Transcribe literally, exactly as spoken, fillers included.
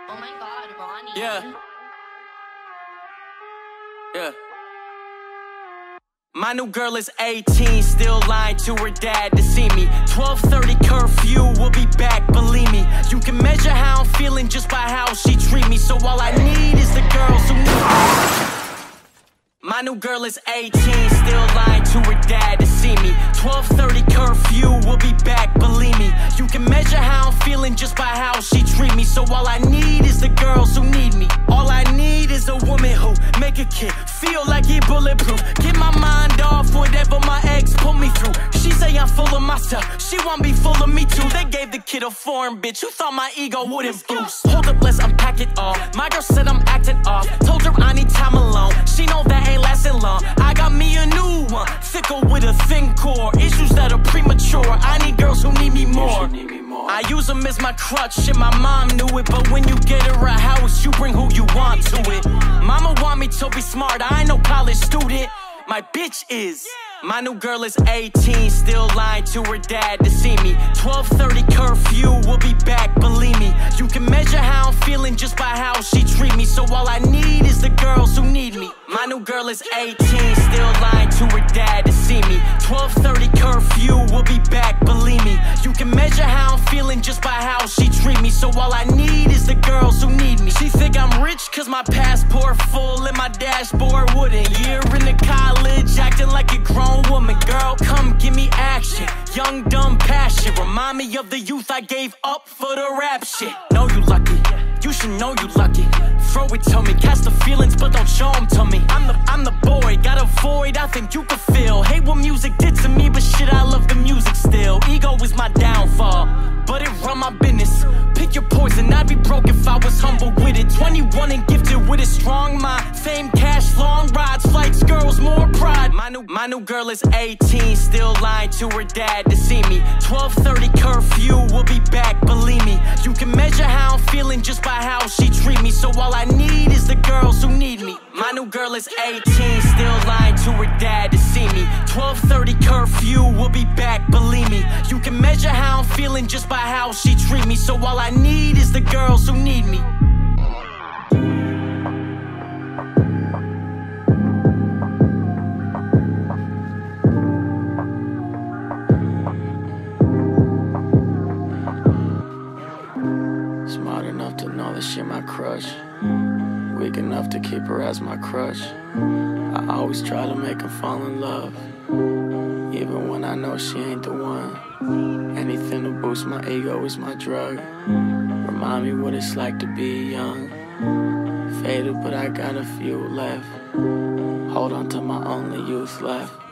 Oh my god, Ronny. Yeah. Yeah. My new girl is eighteen, still lying to her dad to see me. twelve thirty curfew, we'll be back, believe me. You can measure how I'm feeling just by how she treat me. So all I need is the girls who need me. My new girl is eighteen, still lying to her dad to see me. twelve thirty curfew, we'll be back, believe me. You can measure how I'm feeling just by how she treat me. So all I need is the girls who need me. All I need is a woman who make a kid feel like he bulletproof. Get my mind off whatever my ex put me through. She say I'm full of myself, she want be full of me too. They gave the kid a foreign bitch who thought my ego wouldn't boost. Hold up, let's unpack it all. My girl said I'm acting off, told her I need time alone. She know that ain't lasting long. I got me a new one, thicker with a thin core. Issues that are premature, I need girls who need me more. I use them as my crutch, and my mom knew it. But when you get her a house, you bring who you want to it. Mama want me to be smart, I ain't no college student. My bitch is. My new girl is eighteen, still lying to her dad to see me. twelve thirty curfew, we'll be back, believe me. You can measure how I'm feeling just by how she treat me. So all I need is the girls who need me. My new girl is eighteen, still lying to her dad to see me. twelve thirty curfew, we'll be back, believe me. You can measure how I'm feeling just by how she treat me. So all I need is the girls who need me. She think I'm rich cause my passport full and my dashboard wooden. Year into college, acting like a grown woman. Girl, come give me action. Young, dumb passion. Remind me of the youth I gave up for the rap shit. Know you lucky, you should know you lucky. Throw it to me, catch the feelings but don't show them to me. I'm the, I'm the boy, got a void I think you could fill. Hate what music did to me, but shit I love the music still. Ego is my downfall, but it run my business. Pick your poison, I'd be broke if I was humble with it. Twenty-one and gifted with a strong mind. Fame, cash, long rides, flights, girls, more pride. My new, my new girl is eighteen, still lying to her dad to see me. twelve thirty curfew, we'll be back, believe me. You can measure how I'm feeling just by how she treat me. So all I need is the girls who need me. My new girl is eighteen, still lying to her dad to see me. twelve thirty curfew, we'll be back, believe me. You can measure how I'm feeling just by how she treat me. So all I need is the girls who need me. Smart enough to know that she my crush, weak enough to keep her as my crush. I always try to make her fall in love, even when I know she ain't the one. Anything to boost my ego is my drug. Remind me what it's like to be young. Faded, but I got a few left. Hold on to my only youth left.